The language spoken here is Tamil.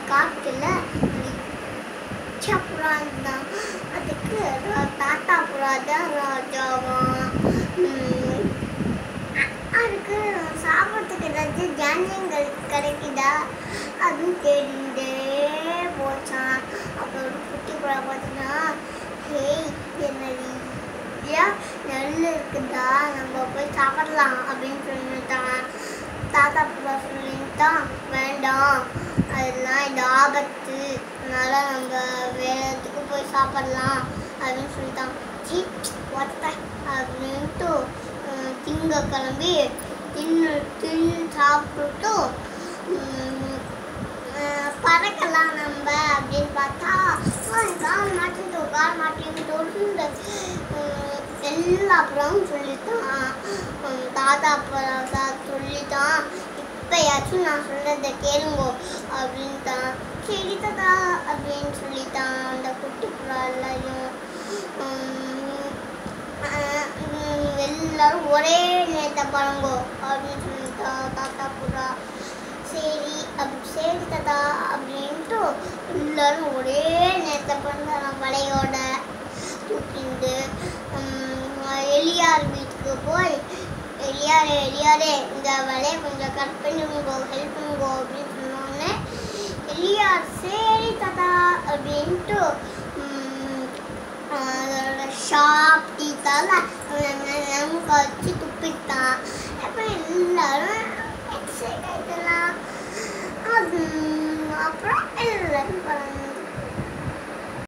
காட்டுல புறா இருந்தான். அதுக்கு தாத்தா புறா தான் ராஜாவா. அதுக்கு சாப்பிட்றதுக்கு ஏதாச்சும் தானியங்கள் கிடைக்குதா அதுவும் தேடிட்டே போச்சான். அப்புறம் ஒரு குட்டி புறா பார்த்தீங்கன்னா, ஹேய் என்னடி நெல் இருக்குதா, நம்ம போய் சாப்பிடலாம் அப்படின்னு சொல்லிட்டான். தாத்தா புறா சொல்லிட்டான், வேண்டாம் அதெல்லாம் இந்த ஆபத்து, அதனால நம்ம வேற இடத்துக்கு போய் சாப்பிடலாம் அப்படின்னு சொல்லிட்டான். ஒத்த அப்படின்ட்டு திங்க கிளம்பி தின்னு சாப்பிட்டு பறக்கலாம் நம்ம அப்படின்னு பார்த்தா கால் மாட்டின்னு எல்லா புறாவும் சொல்லிட்டான். தாத்தா புறா சொல்லிட்டான், இப்பயாச்சும் நான் சொன்னதை கேளுங்கோ அப்படின்ட்டான். சரி தாத்தா அப்படின்னு சொல்லிட்டான் அந்த குட்டி புறா எல்லாரையும். எல்லாரும் ஒரே நேரத்தை பாருங்கோ அப்படின்னு சொல்லிட்டான் தாத்தா புறா. சரி தாத்தா அப்படின்ட்டு எல்லாரும் ஒரே நேரத்தை பண்ணலாம். வலையோட தூக்கிண்டு எலியார் வீட்டுக்கு போய், எலியாரே இந்த வலையை கொஞ்சம் கட் பண்ணுங்கோ, ஹெல்ப் பண்ணுங்கோ அப்படின்னு சொன்னோடனே எலியார் சரி தாத்தா அப்படின்ட்டு அதோட ஷார்ப் டீத்தால் நமக்கு வச்சு துப்பிட்டான். அப்புறம் எல்லாரும்